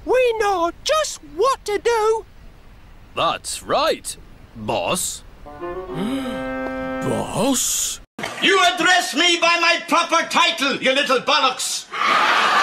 We know just what to do. That's right, boss. Boss? You address me by my proper title, you little bollocks!